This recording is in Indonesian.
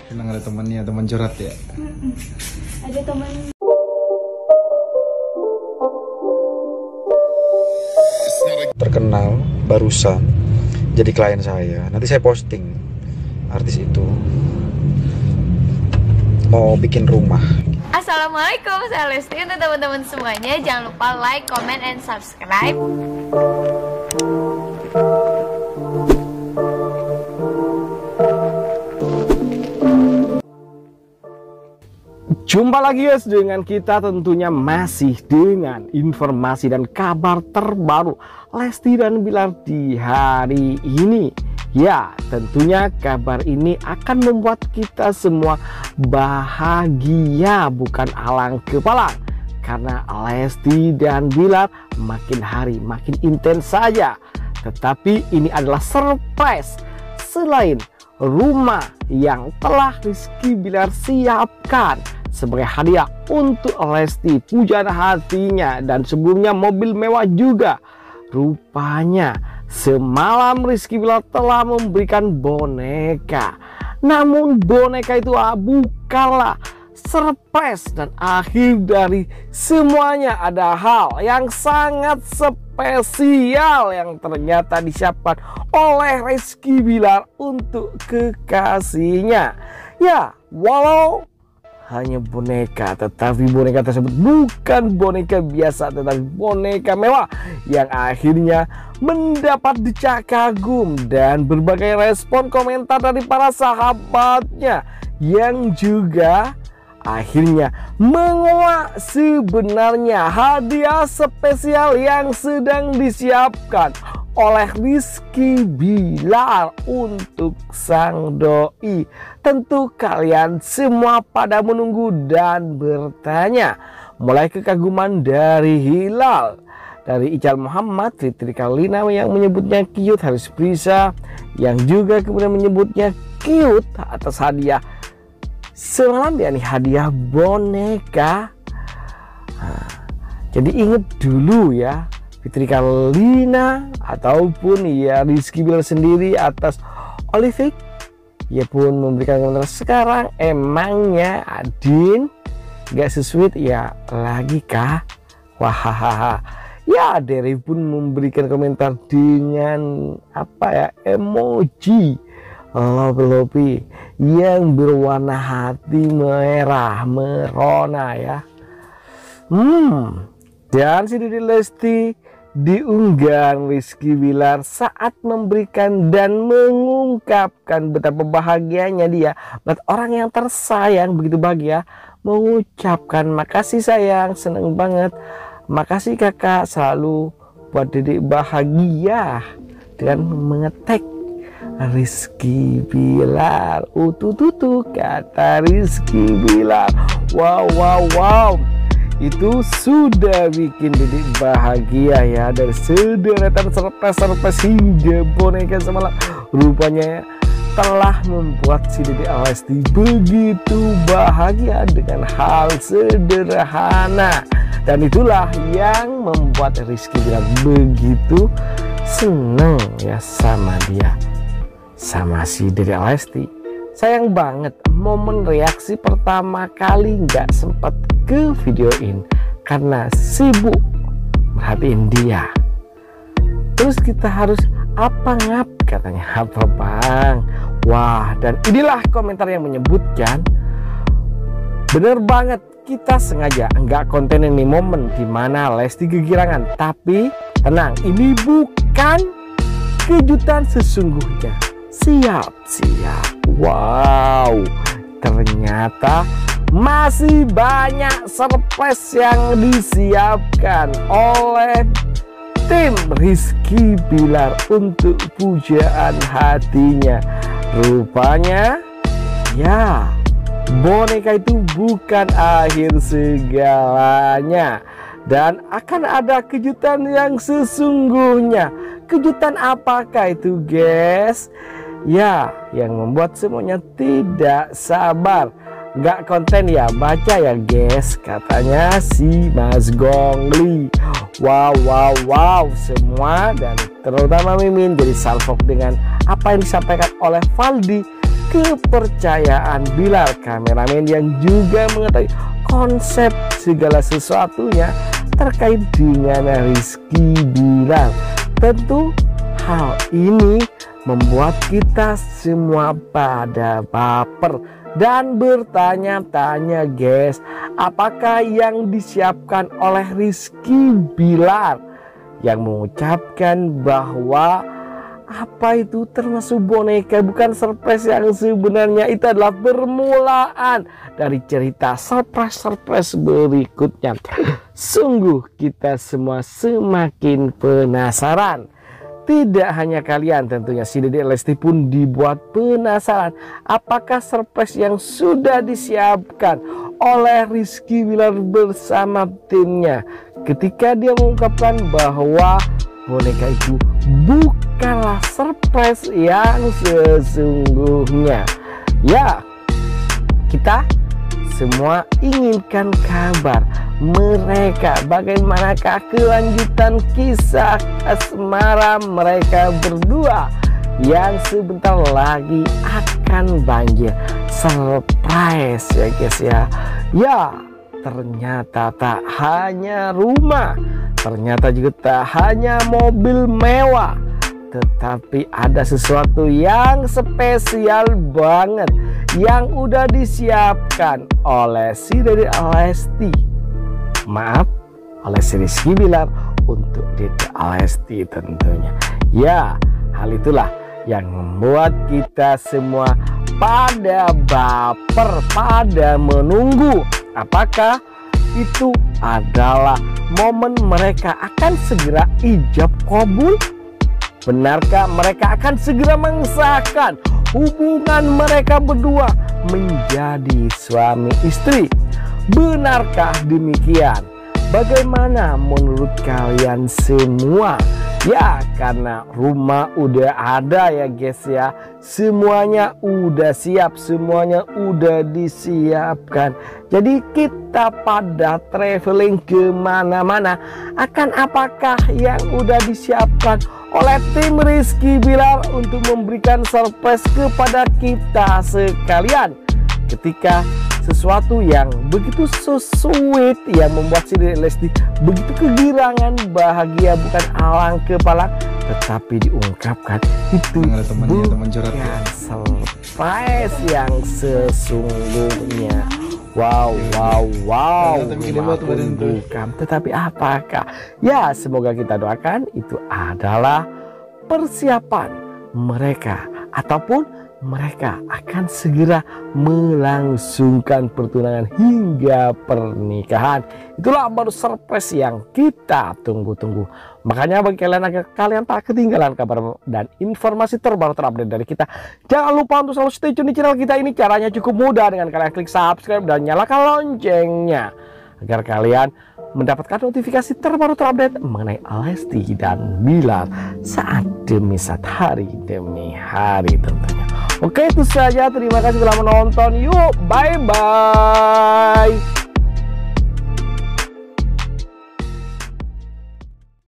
Senang ada temannya, teman curhat ya. Ada teman. Terkenal barusan jadi klien saya. Nanti saya posting artis itu mau bikin rumah. Assalamualaikum, saya Lesti. Untuk teman-teman semuanya, jangan lupa like, comment, and subscribe. Jumpa lagi guys dengan kita, tentunya masih dengan informasi dan kabar terbaru Lesti dan Bilar di hari ini. Ya, tentunya kabar ini akan membuat kita semua bahagia, bukan alang kepala. Karena Lesti dan Bilar makin hari makin intens saja. Tetapi ini adalah surprise. Selain rumah yang telah Rizky Bilar siapkan sebagai hadiah untuk Lesti, pujaan hatinya, dan sebelumnya mobil mewah juga. Rupanya semalam Rizky Bilar telah memberikan boneka. Namun boneka itu bukanlah surprise, dan akhir dari semuanya ada hal yang sangat spesial yang ternyata disiapkan oleh Rizky Bilar untuk kekasihnya. Ya, walau hanya boneka, tetapi boneka tersebut bukan boneka biasa, tetapi boneka mewah yang akhirnya mendapat decak kagum dan berbagai respon komentar dari para sahabatnya, yang juga akhirnya menguak sebenarnya hadiah spesial yang sedang disiapkan oleh Rizky Bilar untuk sang doi. Tentu kalian semua pada menunggu dan bertanya, mulai kekaguman dari Hilal, dari Ical Muhammad, Fitri Karlina yang menyebutnya cute, Haris Prisa yang juga kemudian menyebutnya cute atas hadiah semalam, yakni hadiah boneka. Jadi ingat dulu ya, Fitri Karlina ataupun ya Rizky Bilar sendiri atas Olivia, ia pun memberikan komentar, sekarang emangnya Adin gak sesuai ya lagi kah? Wahahaha. Ya, Derry pun memberikan komentar dengan apa ya, emoji love yang berwarna hati merah merona ya. Dan si Dede Lesti diunggahan Rizky Bilar saat memberikan dan mengungkapkan betapa bahagianya dia melihat orang yang tersayang begitu bahagia, mengucapkan makasih sayang, seneng banget, makasih kakak, selalu buat Dedek bahagia, dan mengetek Rizky Bilar, tutu kata Rizky Bilar. Wow, itu sudah bikin Dedek bahagia ya, dari sederetan surprise hingga boneka semalam. Rupanya telah membuat si Dedek Lesti begitu bahagia dengan hal sederhana, dan itulah yang membuat Rizky Bilar begitu seneng ya sama dia, sama si Dedek Lesti. Sayang banget momen reaksi pertama kali nggak sempat ke videoin karena sibuk merhatiin dia. Terus kita harus apa ngap, katanya apa bang. Wah, dan inilah komentar yang menyebutkan bener banget, kita sengaja nggak kontenin nih momen dimana Lesti kegirangan. Tapi tenang, ini bukan kejutan sesungguhnya. Siap. Wow, ternyata masih banyak surprise yang disiapkan oleh tim Rizky Bilar untuk pujaan hatinya. Rupanya ya, boneka itu bukan akhir segalanya, dan akan ada kejutan yang sesungguhnya. Kejutan apakah itu guys? Ya, yang membuat semuanya tidak sabar. Gak konten ya, baca ya guys, katanya si Mas Gongli. Wow, semua dan terutama Mimin jadi salfok dengan apa yang disampaikan oleh Valdi kepercayaan Bilar, kameramen yang juga mengetahui konsep segala sesuatunya terkait dengan Rizky Bilar. Tentu hal ini membuat kita semua pada baper dan bertanya-tanya guys, apakah yang disiapkan oleh Rizky Bilar yang mengucapkan bahwa apa itu termasuk boneka bukan surprise yang sebenarnya itu adalah permulaan dari cerita surprise berikutnya. Sungguh kita semua semakin penasaran. Tidak hanya kalian, tentunya si Dedek Lesti pun dibuat penasaran apakah surprise yang sudah disiapkan oleh Rizky Bilar bersama timnya ketika dia mengungkapkan bahwa boneka itu bukanlah surprise yang sesungguhnya. Ya, kita semua inginkan kabar mereka, bagaimanakah kelanjutan kisah asmara mereka berdua yang sebentar lagi akan banjir surprise ya guys ya. Ya, ternyata tak hanya rumah, ternyata juga tak hanya mobil mewah, tetapi ada sesuatu yang spesial banget yang udah disiapkan oleh si Dedek Lesti, maaf, oleh si Rizky Bilar untuk Dedek Lesti tentunya. Ya, hal itulah yang membuat kita semua pada baper, pada menunggu apakah itu adalah momen mereka akan segera ijab kabul. Benarkah mereka akan segera mengesahkan hubungan mereka berdua menjadi suami istri? Benarkah demikian? Bagaimana menurut kalian semua? Ya, karena rumah udah ada ya guys ya. Semuanya udah siap, semuanya udah disiapkan. Jadi kita pada traveling kemana-mana, akan apakah yang udah disiapkan oleh tim Rizky Bilar untuk memberikan surprise kepada kita sekalian? Ketika sesuatu yang begitu so sweet yang membuat si Dedek Lesti begitu kegirangan, bahagia, bukan alang kepala, tetapi diungkapkan itu bukan surprise yang sesungguhnya. Wow, bukan. Tetapi apakah? Ya, semoga kita doakan itu adalah persiapan mereka, ataupun mereka akan segera melangsungkan pertunangan hingga pernikahan. Itulah baru surprise yang kita tunggu-tunggu. Makanya bagi kalian, agar kalian tak ketinggalan kabar dan informasi terbaru terupdate dari kita, jangan lupa untuk selalu stay tune di channel kita ini. Caranya cukup mudah, dengan kalian klik subscribe dan nyalakan loncengnya agar kalian mendapatkan notifikasi terbaru terupdate mengenai Lesti dan Bilar saat demi saat, hari demi hari tentunya. Oke, itu saja. Terima kasih telah menonton. Yuk, bye-bye.